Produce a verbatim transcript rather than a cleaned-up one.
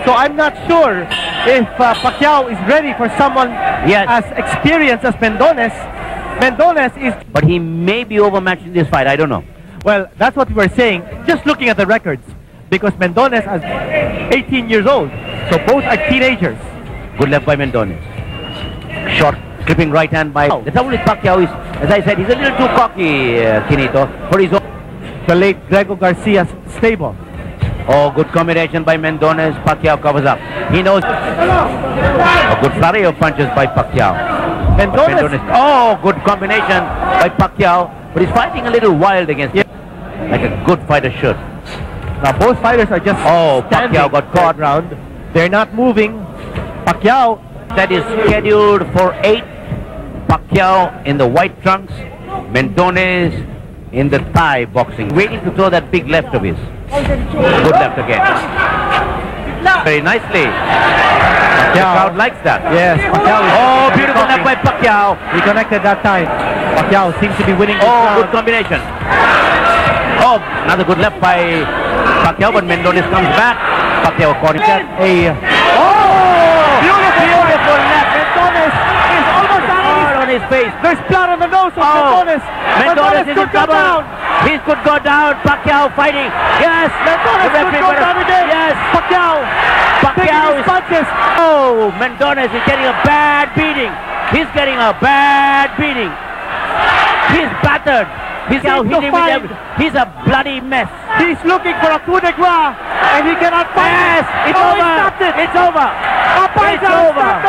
So I'm not sure if uh, Pacquiao is ready for someone Yes. as experienced as Mendones. Mendones is, But he may be overmatched in this fight. I don't know. well, that's what we were saying, just looking at the records. Because Mendones is eighteen years old. So both are teenagers. Good left by Mendones. Short, clipping right hand by... The trouble with Pacquiao is, as I said, he's a little too cocky, uh, Kinito, for his own... The late Grego Garcia's stable. Oh, good combination by Mendones. Pacquiao covers up. He knows... A good flurry of punches by Pacquiao. Mendones, Mendones. Oh, good combination by Pacquiao. But he's fighting a little wild against him. Like a good fighter should. now both fighters are just Oh, standing Pacquiao got caught. round. They're not moving. Pacquiao, That is scheduled for eight. Pacquiao in the white trunks. Mendones in the Thai boxing. Waiting to throw that big left of his. Good left again. Very nicely. The crowd likes that. yes, Pacquiao is Oh, beautiful left by Pacquiao. He connected that time. Pacquiao seems to be winning this Oh, round. good combination. Oh, another good left by Pacquiao, but Mendones comes back. Pacquiao caught him. A, Oh, beautiful, beautiful left. Mendones is almost out of his, Hard on his face. there's blood on the nose of Oh, Mendones. Mendones is in could go trouble. down. He could go down. Pacquiao fighting. Yes, Mendones The could referee go better- down again. Yes, Pacquiao, taking Pacquiao his is. punches. Oh, Mendones is getting a bad beating. He's getting a bad beating. He's battered. He's now Seems to hitting with find- every, He's a bloody mess. He's looking for a coup de grace, and he cannot find Yes, it. it's Oh, he over. stopped it. It's over. Papai's It's out. over.